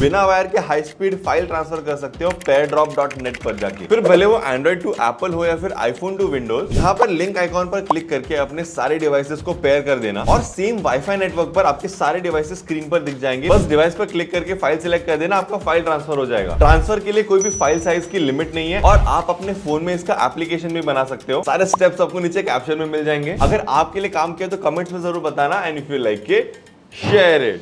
बिना वायर के high speed file transfer कर सकते हो pairdrop.net पर जाके। फिर भले वो एंड्रॉइड टू एप्पल हो या फिर आईफोन टू विंडोज, यहाँ पर लिंक आइकॉन पर क्लिक करके अपने सारे डिवाइसेस को पेयर कर देना और सेम वाईफाई नेटवर्क पर आपके सारे डिवाइसेस स्क्रीन पर दिख जाएंगे। बस डिवाइस पर क्लिक करके फाइल सिलेक्ट कर देना, आपका फाइल ट्रांसफर हो जाएगा। ट्रांसफर के लिए कोई भी फाइल साइज की लिमिट नहीं है और आप अपने फोन में इसका एप्लीकेशन भी बना सकते हो। सारे स्टेप्स आपको नीचे कैप्शन में मिल जाएंगे। अगर आपके लिए काम किया तो कमेंट्स में जरूर बताना, and if you like it, share it.